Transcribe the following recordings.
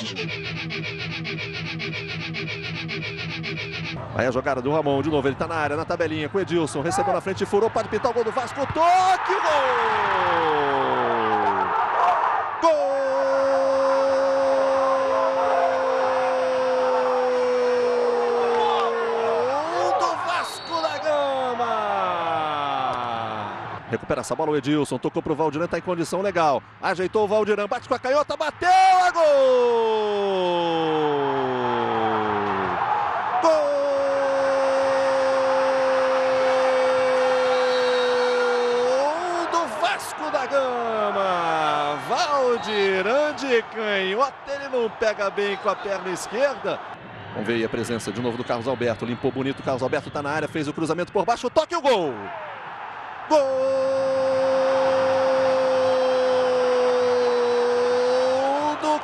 Aí a jogada do Ramon, de novo, ele tá na área, na tabelinha, com o Edilson, recebeu na frente, furou, pode pintar o gol do Vasco, toque, gol! Gol do Vasco da Gama! Recupera essa bola o Edilson, tocou pro Valdirã, tá em condição legal, ajeitou o Valdirã, bate com a canhota, bateu, é gol! Da Gama, Valdirã de canhota, ele não pega bem com a perna esquerda. Vamos ver aí a presença de novo do Carlos Alberto, limpou bonito, o Carlos Alberto tá na área, fez o cruzamento por baixo, toque e o gol! Gol do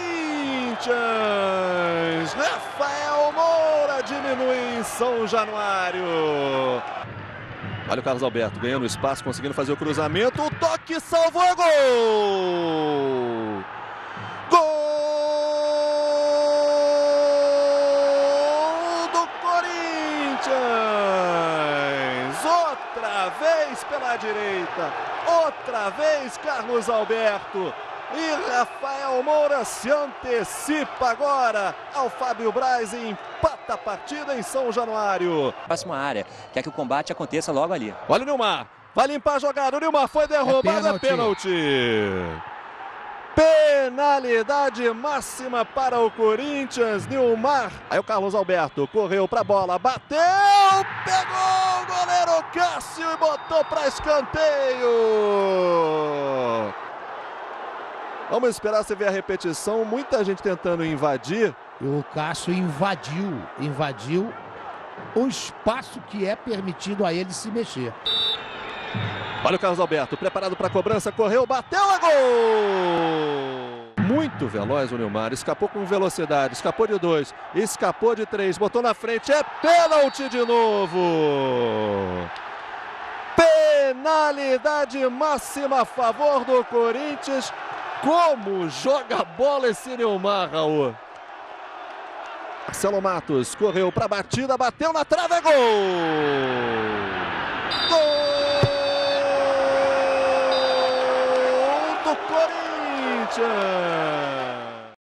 Corinthians! Rafael Moura diminui em São Januário. Olha o Carlos Alberto ganhando espaço, conseguindo fazer o cruzamento. O toque salvou, gol! Gol do Corinthians! Outra vez pela direita. Outra vez Carlos Alberto. E Rafael Moura se antecipa agora ao Fábio Braz e empata a partida em São Januário. Próxima área, quer que o combate aconteça logo ali. Olha o Nilmar, vai limpar a jogada, o Nilmar foi derrubado, é pênalti. Penalidade máxima para o Corinthians, Nilmar. Aí o Carlos Alberto correu para a bola, bateu, pegou o goleiro Cássio e botou para escanteio. Vamos esperar você ver a repetição, muita gente tentando invadir. E o Cássio invadiu o espaço que é permitido a ele se mexer. Olha o Carlos Alberto, preparado para a cobrança, correu, bateu, é gol! Muito veloz o Nilmar, escapou com velocidade, escapou de 2, escapou de 3, botou na frente, é pênalti de novo! Penalidade máxima a favor do Corinthians. Como joga a bola esse Nilmar, Raul. Marcelo Matos correu para a batida, bateu na trave, é gol! Gol do Corinthians!